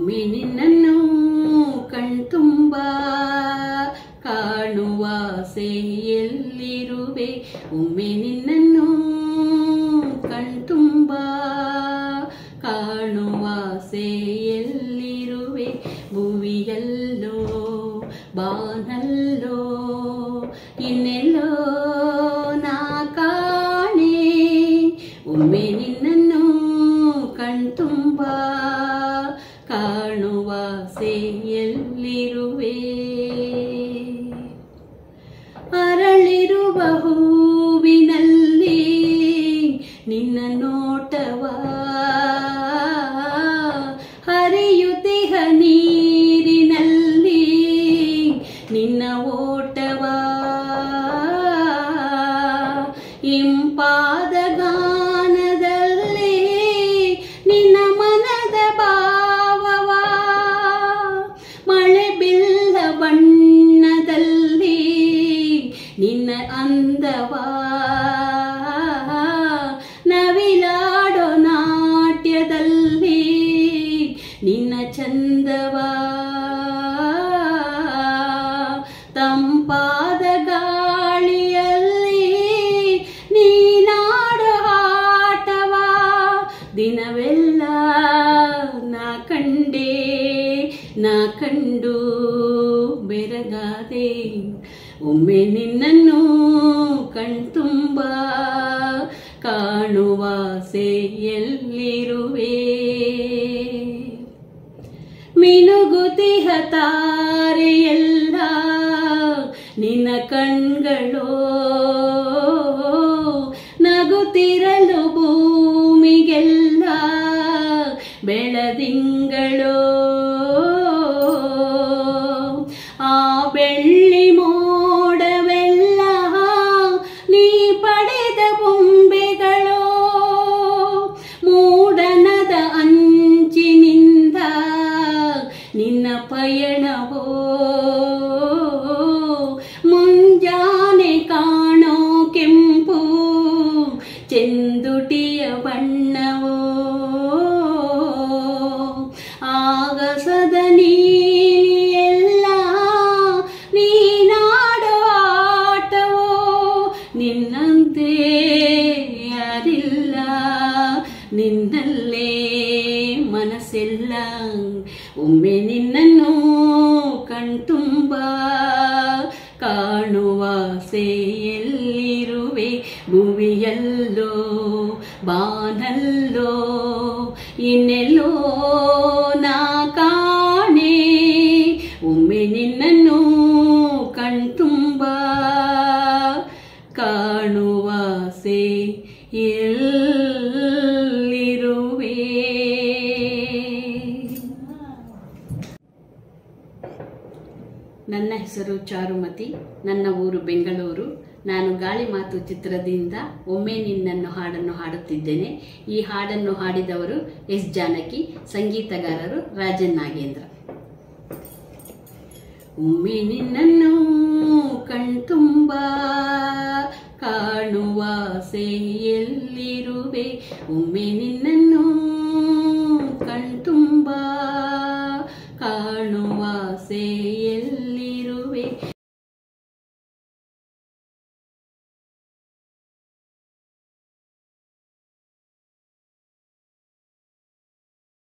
ಒಮ್ಮೆ ನಿನ್ನನ್ನು ಕಣ್ತುಂಬ ಕಾಣುವ ಆಸೆಯಲ್ಲಿರುವೆ. ಒಮ್ಮೆ ನಿನ್ನನ್ನು ಕಣ್ತುಂಬ ಕಾಣುವ ಆಸೆಯಲ್ಲಿರುವೆ. ಭುವಿಯಲ್ಲೋ ಬಾನಲ್ಲೋ ಇನ್ನೆಲ್ಲೋ ನಾ ಕಾಣೆ. ಒಮ್ಮೆ ನಿನ್ನನ್ನು ಕಣ್ತುಂಬ ಕಾಣುವ ಆಸೆಯಲ್ಲಿರುವೆ. ಅರಳಿರುವ ಹೂವಿನಲ್ಲಿ ನಿನ್ನ ನೋಟವ, ಹರಿಯುತ್ತಿಹ ನೀರಿನಲ್ಲಿ ನಿನ್ನ ಓಟವ, ಇಂಪಾದ ಗಾನದಲ್ಲಿ ನಿನ್ನ ಮನದ ಭಾವವ, ಮಳೆ ಬಿಲ್ಲ ಬಣ್ಣದಲ್ಲಿ ನಿನ್ನ ಅಂದವ, ನವಿಲಾಡೋ ನಾಟ್ಯದಲ್ಲಿ ನಿನ್ನ ಚಂದವ, ತಂಪಾದ ಗಾಳಿಯಲ್ಲಿ ನೀನಾಡೋ ಆಟವ, ದಿನವೆಲ್ಲ ನಾ ಕಂಡೆ ನಾ ಕಂಡು ಬೆರಗಾದೆ. ಒಮ್ಮೆ ನಿನ್ನನ್ನು ಕಣ್ತುಂಬ ಕಾಣುವ ಆಸೆಯಲ್ಲಿರುವೆ. ಮಿನುಗುತಿಹ ತಾರೆಯೆಲ್ಲ ನಿನ್ನ ಕಣ್ಗಳೋ, ನಗುತ್ತಿರಲು ಭೂಮಿಗೆಲ್ಲ ಬೆಳದಿಂಗಳೋ, ಆ ಬೆಳ್ಳಿ ಮೋಡವೆಲ್ಲ ನೀ ಪಡೆದ ಬೊಂಬೆಗಳೋ, ಮೂಡಣದ ಅಂಚಿನಿಂದ ನಿನ್ನ ಪಯಣವೋ, ಮುಂಜಾನೆ ಕಾಣೋ ಕೆಂಪು ಚೆಂದುಟಿಯ ಬಣ್ಣವೋ, ಆಗಸದ ನೀಲಿಯೆಲ್ಲ ನೀನಾಡೋ ಆಟವೋ, ನಿನ್ನಂತೆ ಯಾರಿಲ್ಲ ನಿನ್ನಲ್ಲೇ ಮನಸ್ಸೆಲ್ಲ. ಒಮ್ಮೆ ನಿನ್ನನ್ನು ಕಣ್ತುಂಬ ಕಾಣುವ ಆಸೆಯಲ್ಲಿರುವೆ. ಭುವಿಯಲ್ಲೋ ಬಾನಲ್ಲೋ ಇನ್ನೆಲ್ಲೋ ನಾ ಕಾಣೆ. ಒಮ್ಮೆ ನಿನ್ನನ್ನು ಕಣ್ತುಂಬ ಕಾಣುವ ಆಸೆಯಲ್ಲಿರುವೆ. ನನ್ನ ಹೆಸರು ಚಾರುಮತಿ, ನನ್ನ ಊರು ಬೆಂಗಳೂರು. ನಾನು ಗಾಳಿ ಮಾತು ಚಿತ್ರದಿಂದ ಒಮ್ಮೆ ನಿನ್ನನ್ನು ಹಾಡನ್ನು ಹಾಡುತ್ತಿದ್ದೇನೆ. ಈ ಹಾಡನ್ನು ಹಾಡಿದವರು ಎಸ್ ಜಾನಕಿ, ಸಂಗೀತಗಾರರು ರಾಜನ್ ನಾಗೇಂದ್ರ. ಒಮ್ಮೆ ನಿನ್ನನ್ನು ಕಣ್ತುಂಬ ಕಾಣುವ ಆಸೆಯಲ್ಲಿರುವೆ. ಒಮ್ಮೆ ನಿನ್ನನ್ನು ಕಣ್ತುಂಬ ಕಾಣುವ ಆಸೆ